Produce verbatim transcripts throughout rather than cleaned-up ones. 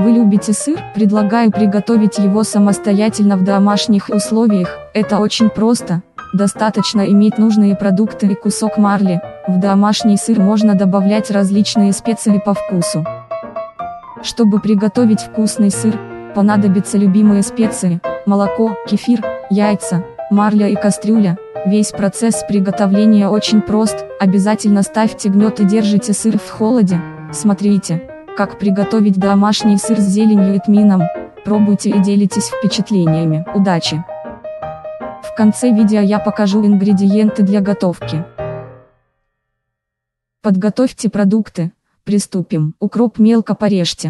Вы любите сыр? Предлагаю приготовить его самостоятельно в домашних условиях. Это очень просто. Достаточно иметь нужные продукты и кусок марли. В домашний сыр можно добавлять различные специи по вкусу. Чтобы приготовить вкусный сыр, понадобятся любимые специи: молоко, кефир, яйца, марля и кастрюля. Весь процесс приготовления очень прост. Обязательно ставьте гнет и держите сыр в холоде. Смотрите, как приготовить домашний сыр с зеленью и тмином. Пробуйте и делитесь впечатлениями. Удачи! В конце видео я покажу ингредиенты для готовки. Подготовьте продукты. Приступим. Укроп мелко порежьте.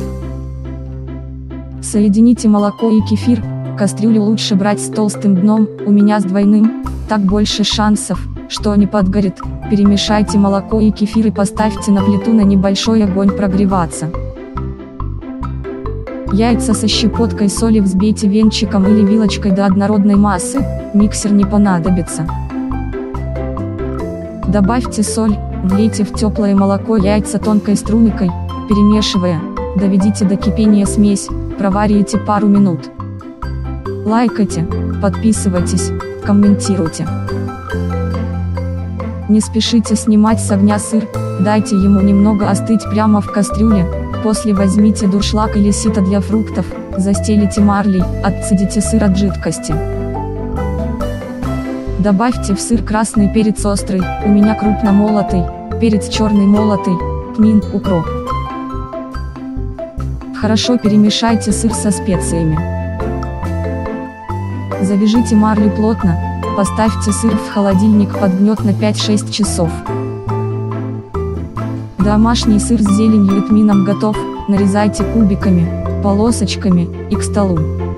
Соедините молоко и кефир. Кастрюлю лучше брать с толстым дном, у меня с двойным, так больше шансов, что не подгорит. Перемешайте молоко и кефир и поставьте на плиту на небольшой огонь прогреваться. Яйца со щепоткой соли взбейте венчиком или вилочкой до однородной массы, миксер не понадобится. Добавьте соль, влейте в теплое молоко яйца тонкой струйкой, перемешивая, доведите до кипения смесь, проварите пару минут. Лайкайте, подписывайтесь, комментируйте. Не спешите снимать с огня сыр, дайте ему немного остыть прямо в кастрюле. После возьмите дуршлаг или сито для фруктов, застелите марлей, отцедите сыр от жидкости. Добавьте в сыр красный перец острый, у меня крупно молотый, перец черный молотый, тмин, укроп. Хорошо перемешайте сыр со специями. Завяжите марлю плотно, поставьте сыр в холодильник под гнет на пять-шесть часов. Домашний сыр с зеленью и тмином готов, нарезайте кубиками, полосочками, и к столу.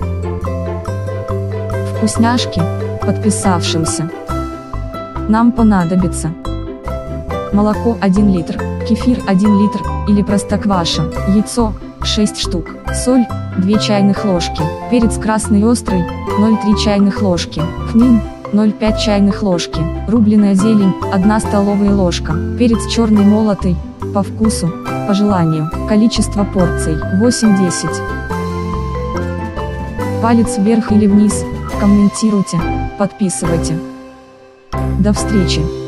Вкусняшки, подписавшимся. Нам понадобится молоко один литр, кефир один литр, или простокваша, яйцо, шесть штук, соль, две чайных ложки, перец красный острый, ноль целых три десятых чайных ложки, тмин, ноль целых пять десятых чайных ложки, рубленая зелень, одна столовая ложка, перец черный молотый, по вкусу, по желанию, количество порций, восемь-десять. Палец вверх или вниз, комментируйте, подписывайте. До встречи!